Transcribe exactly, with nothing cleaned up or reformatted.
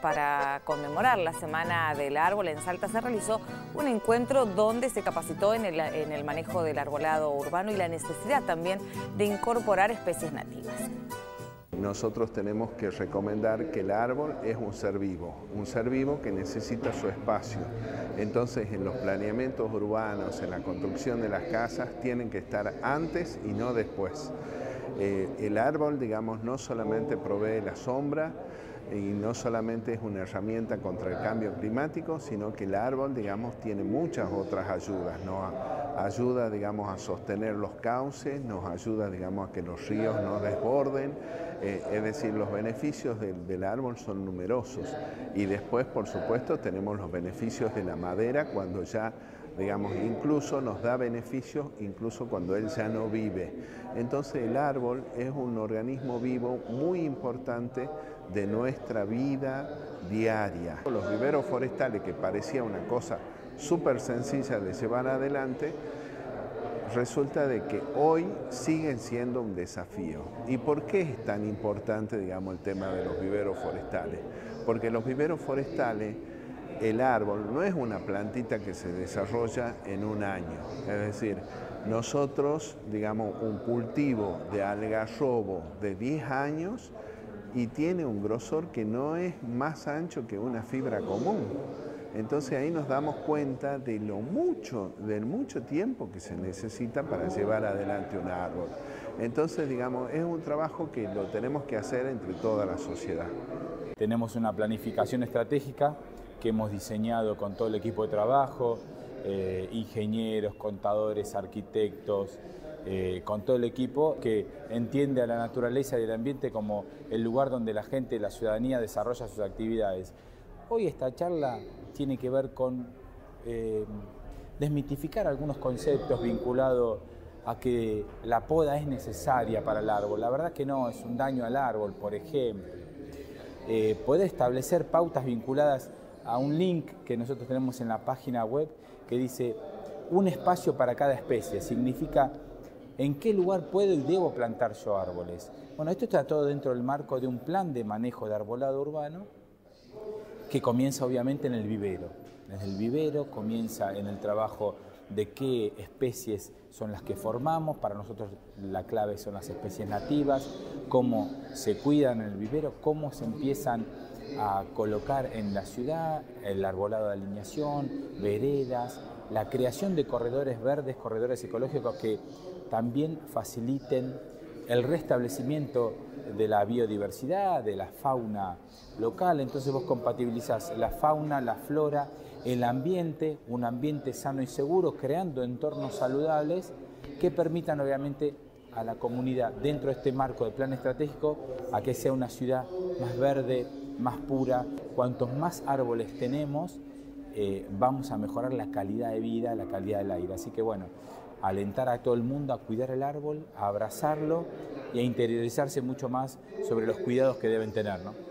para conmemorar la Semana del Árbol, en Salta se realizó un encuentro donde se capacitó en el, en el manejo del arbolado urbano y la necesidad también de incorporar especies nativas. Nosotros tenemos que recomendar que el árbol es un ser vivo, un ser vivo que necesita su espacio. Entonces, en los planeamientos urbanos, en la construcción de las casas, tienen que estar antes y no después. Eh, el árbol, digamos, no solamente provee la sombra y no solamente es una herramienta contra el cambio climático, sino que el árbol, digamos, tiene muchas otras ayudas, ¿no? Ayuda, digamos, a sostener los cauces, nos ayuda, digamos, a que los ríos no desborden, eh, es decir, los beneficios del, del árbol son numerosos. Y después, por supuesto, tenemos los beneficios de la madera cuando ya, digamos, incluso nos da beneficios, incluso cuando él ya no vive. Entonces el árbol es un organismo vivo muy importante de nuestra vida diaria. Los viveros forestales, que parecía una cosa súper sencilla de llevar adelante, resulta de que hoy siguen siendo un desafío. ¿Y por qué es tan importante, digamos, el tema de los viveros forestales? Porque los viveros forestales, el árbol no es una plantita que se desarrolla en un año. Es decir, nosotros, digamos, un cultivo de algarrobo de diez años y tiene un grosor que no es más ancho que una fibra común. Entonces ahí nos damos cuenta de lo mucho, del mucho tiempo que se necesita para llevar adelante un árbol. Entonces, digamos, es un trabajo que lo tenemos que hacer entre toda la sociedad. Tenemos una planificación estratégica que hemos diseñado con todo el equipo de trabajo, eh, ingenieros, contadores, arquitectos, eh, con todo el equipo que entiende a la naturaleza y el ambiente como el lugar donde la gente, la ciudadanía desarrolla sus actividades. Hoy esta charla tiene que ver con eh, desmitificar algunos conceptos vinculados a que la poda es necesaria para el árbol. La verdad que no, es un daño al árbol, por ejemplo. Eh, puede establecer pautas vinculadas a un link que nosotros tenemos en la página web que dice un espacio para cada especie. Significa en qué lugar puedo y debo plantar yo árboles. Bueno, esto está todo dentro del marco de un plan de manejo de arbolado urbano que comienza obviamente en el vivero. Desde el vivero comienza en el trabajo de qué especies son las que formamos. Para nosotros la clave son las especies nativas, cómo se cuidan en el vivero, cómo se empiezan a colocar en la ciudad, el arbolado de alineación, veredas, la creación de corredores verdes, corredores ecológicos que también faciliten el restablecimiento de la biodiversidad, de la fauna local. Entonces vos compatibilizás la fauna, la flora, el ambiente, un ambiente sano y seguro, creando entornos saludables que permitan obviamente a la comunidad, dentro de este marco de plan estratégico, a que sea una ciudad más verde, más pura. Cuantos más árboles tenemos, eh, vamos a mejorar la calidad de vida, la calidad del aire. Así que bueno, alentar a todo el mundo a cuidar el árbol, a abrazarlo y a interiorizarse mucho más sobre los cuidados que deben tener, ¿no?